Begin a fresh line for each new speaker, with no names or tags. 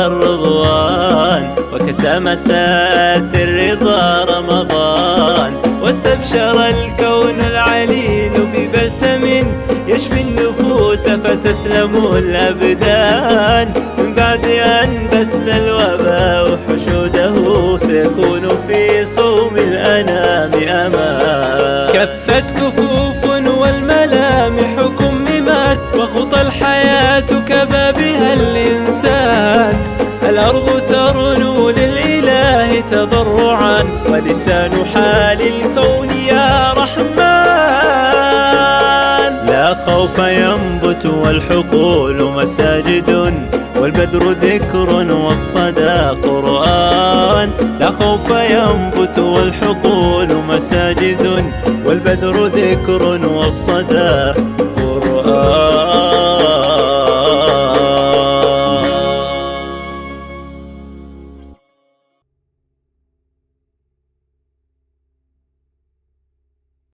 الرضوان، وكسى مساءات الرضا رمضان، واستبشر الكون العليل ببلسم يشفي النفوس فتسلم الأبدان. من بعد أن بث الوباء حشوده سيكون في صوم الأنام أمان. كفت كفوف والملامح كممت، وخطى الحياة كبى بها الإنسان. الأرض ترنو للإله تضرعا، ولسان حال الكون يا رحمن. لا خوف ينبت والحقول مساجد، والبدر ذكر والصدى قرآن. لا خوف ينبت والحقول مساجد، والبدر ذكر والصدى